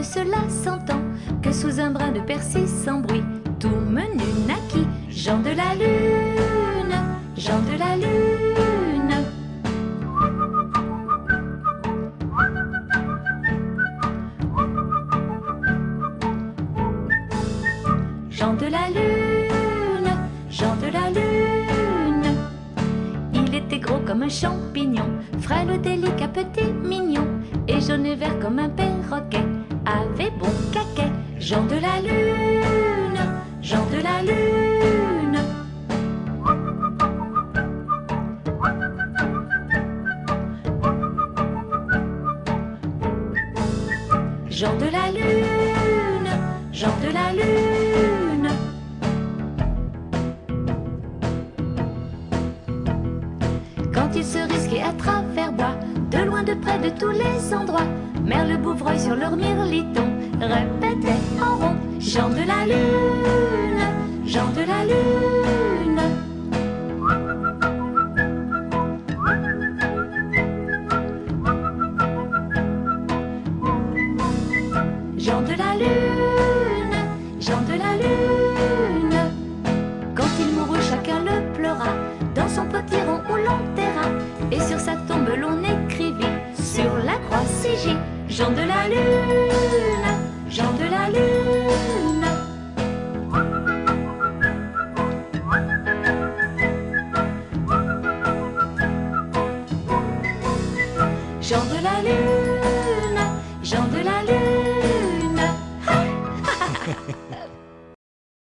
cela s'entend que sous un brin de persil sans bruit, tout menu naquit, Jean de la Lune, Jean de la Lune. Jean de la Lune, Jean de la Lune. Il était gros comme un champignon, frêle, délicat, petit, mignon, et jaune et vert comme un perroquet, avait bon caquet. Jean de la Lune, Jean de la Lune. Jean de la Lune, Jean de la Lune. Quand il se risquait à travers bois, de loin, de près, de tous les endroits, Merle, Bouvreuil sur leur mirliton répétait en rond: Jean de la Lune, Jean de la Lune. Jean de la Lune, Jean de la Lune. Quand il mourut, chacun le pleura, dans son potiron on l'enterra, et sur sa tombe l'on écrivit sur la croix CJ: Jean de la Lune, Jean de la Lune. Jean de la Lune, Jean de la Lune.